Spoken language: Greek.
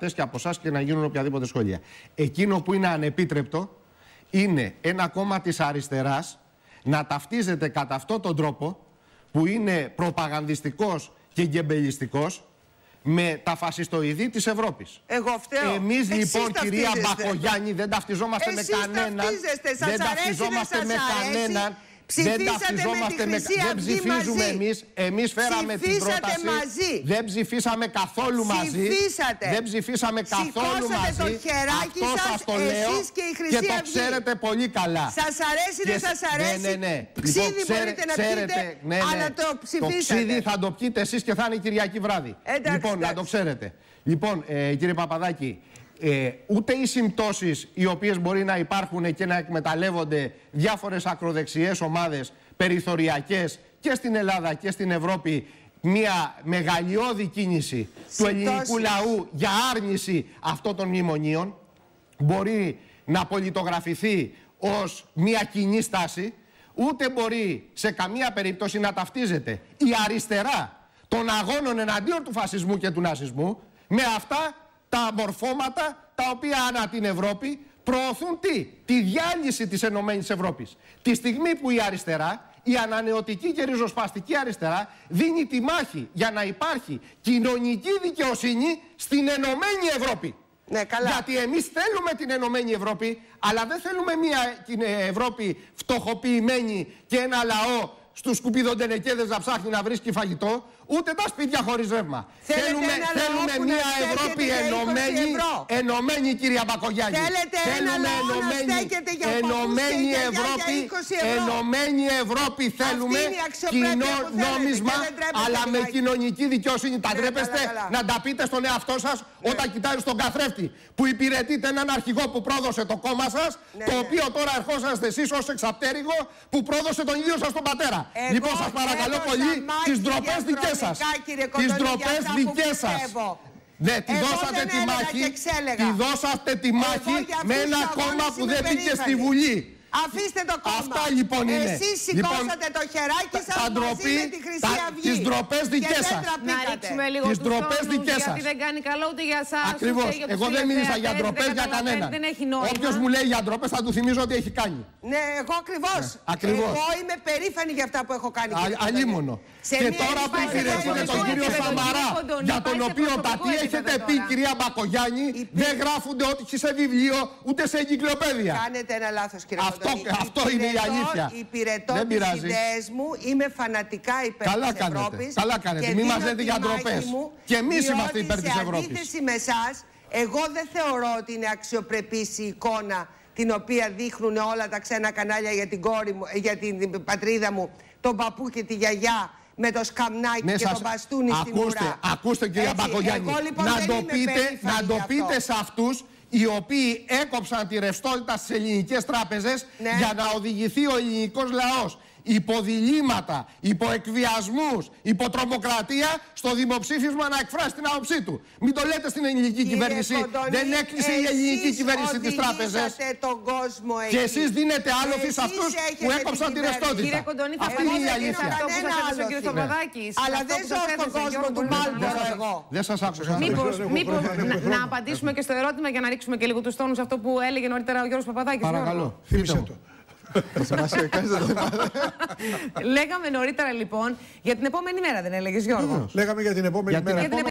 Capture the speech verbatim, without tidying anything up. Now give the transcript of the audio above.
αυτές και από εσάς και να γίνουν οποιαδήποτε σχόλια. Εκείνο που είναι ανεπίτρεπτο είναι ένα κόμμα της αριστεράς να ταυτίζεται κατά αυτόν τον τρόπο που είναι προπαγανδιστικός και γκεμπελιστικός με τα φασιστοειδή της Ευρώπης. Εγώ φταίω. Εμείς Εσείς λοιπόν, κυρία ταυτίζεστε. Μπακογιάννη, δεν ταυτιζόμαστε Εσείς με κανέναν. ταυτίζεστε. Σας Δεν αρέσει, ταυτιζόμαστε δεν με σας κανέναν. Ψηφίσατε Δεν ταυτιζόμαστε με τη Χρυσή με... Δεν Αυγή ψηφίζουμε μαζί. εμείς. Εμείς φέραμε την πρόταση. Μαζί. Δεν ψηφίσαμε καθόλου μαζί. Ψηφίσατε. Δεν ψηφίσαμε καθόλου μαζί. Το χεράκι Αυτό σας, σας το λέω εσείς και η Χρυσή και το Αυγή. ξέρετε πολύ καλά. Σας αρέσει, δεν σας αρέσει. Ναι, ναι, ναι. Ξύδι Λοιπόν, μπορείτε να ξέρετε, πείτε, ναι, ναι. αλλά το ψηφίσατε. Το ξύδι θα το πιείτε εσείς και θα είναι Κυριακή βράδυ. Εντάξει, λοιπόν, εντάξει. να το ξέρετε. Λοιπόν, ε, κύριε Παπαδάκη, Ε, ούτε οι συμπτώσεις οι οποίες μπορεί να υπάρχουν και να εκμεταλλεύονται διάφορες ακροδεξιές ομάδες περιθωριακές και στην Ελλάδα και στην Ευρώπη μια μεγαλειώδη κίνηση συμπτώσεις του ελληνικού λαού για άρνηση αυτών των μνημονίων μπορεί να πολιτογραφηθεί ως μια κοινή στάση, ούτε μπορεί σε καμία περίπτωση να ταυτίζεται η αριστερά των αγώνων εναντίον του φασισμού και του ναζισμού με αυτά τα μορφώματα τα οποία ανά την Ευρώπη προωθούν τι? Τη διάλυση της Ενωμένης Ευρώπης. Τη στιγμή που η αριστερά, η ανανεωτική και ριζοσπαστική αριστερά δίνει τη μάχη για να υπάρχει κοινωνική δικαιοσύνη στην Ενωμένη Ευρώπη. Ναι, καλά. Γιατί εμείς θέλουμε την Ενωμένη Ευρώπη, αλλά δεν θέλουμε μια Ευρώπη φτωχοποιημένη και ένα λαό στους σκουπιδοντενεκέδες να ψάχνει να βρίσκει φαγητό, ούτε τα σπίτια χωρίς ρεύμα. Θέλετε Θέλουμε, θέλουμε μια Ευρώπη ενωμένη, ενωμένη, κυρία Μπακογιάννη. Θέλετε θέλουμε ένα λαό ενωμένη, να στέκεται για ενωμένη Ευρώπη, ενωμένη Ευρώπη θέλουμε, κοινό νόμισμα, αλλά με κοινωνική δικαιοσύνη. Τα ντρέπεστε να τα πείτε στον εαυτό σας όταν κοιτάει στον καθρέφτη που υπηρετείτε έναν αρχηγό που πρόδωσε το κόμμα σας, το οποίο τώρα ερχόσαστε εσείς ως εξαπτέρυγο που πρόδωσε τον ίδιο σας τον πατέρα. Λοιπόν, σας παρακαλώ πολύ, τις ντροπές δικές σας. Τις ντροπές δικές σας. Ναι, τη δώσατε τη μάχη, τη δώσατε τη μάχη με ένα κόμμα που δεν μπήκε στη Βουλή. Αφήστε το κόμμα. Αυτά λοιπόν είναι. Εσείς σηκώσατε λοιπόν, το χεράκι σας μαζί με τη Χρυσή Αυγή. Τις ντροπές δικές σας. Να ρίξουμε λίγο τις τους ντροπές τόνους, δικές γιατί σας. δεν κάνει καλό ούτε για εσάς. Ακριβώς. Για Εγώ δεν μίλησα για ντροπές για κανέναν. Όποιος μου λέει για ντροπές θα του θυμίζω ότι έχει κάνει. Ναι, εγώ ακριβώς. Ναι, ακριβώς. Εγώ είμαι περήφανη για αυτά που έχω κάνει. Αλίμονο. Και τώρα που υπηρετείτε τον κύριο Σαμαρά, για τον οποίο τα τι έχετε πει, κυρία Μπακογιάννη, δεν γράφονται όχι σε βιβλίο ούτε σε εγκυκλοπαίδεια. Κάνετε ένα λάθος, κύριε Κοντονή. Αυτό είναι η αλήθεια. Υπηρετώ τις ιδέες μου, είμαι φανατικά υπέρ Καλά της κάνετε. Ευρώπης. Καλά κάνετε. Μην μας λέτε για ντροπές. Και εμείς είμαστε υπέρ της Ευρώπης. Σε αντίθεση με εσάς, εγώ δεν θεωρώ ότι είναι αξιοπρεπής η εικόνα την οποία δείχνουν όλα τα ξένα κανάλια για την, κόρη μου, για την πατρίδα μου, τον παππού και τη γιαγιά, με το σκαμνάκι ναι, και σας... το μπαστούνι στην ουρά. Ακούστε, κυρία Μπακογιάννη, λοιπόν, να το πείτε, να το πείτε σε αυτούς οι οποίοι έκοψαν τη ρευστότητα στις ελληνικές τράπεζες, ναι, για να οδηγηθεί ο ελληνικός λαός υποδιλήμματα, υποεκβιασμούς, υποτρομοκρατία στο δημοψήφισμα να εκφράσει την άποψή του. Μην το λέτε στην ελληνική Κύριε κυβέρνηση. Κοντονή, δεν έκλεισε η ελληνική κυβέρνηση τις τράπεζες. Τον κόσμο εκεί. Και εσείς δίνετε άλοθη σε αυτούς που έκοψαν τη ρευστότητα. Κύριε Κοντονή, θα αυτή είναι η αλήθεια. Αυτό που σας έδωσε ο κύριος Παπαδάκης. Αλλά δεν ζω στον κόσμο του Μάλμπορο εγώ. Δεν σας άκουσα. Μήπως να απαντήσουμε και στο ερώτημα για να ρίξουμε και λίγο τους τόνους αυτό που έλεγε νωρίτερα ο Γιώργος Παπαδάκης. Παρακαλώ, θύμισε το. Λέγαμε νωρίτερα λοιπόν για την επόμενη μέρα, δεν έλεγες Γιώργο? Λέγαμε για την επόμενη μέρα.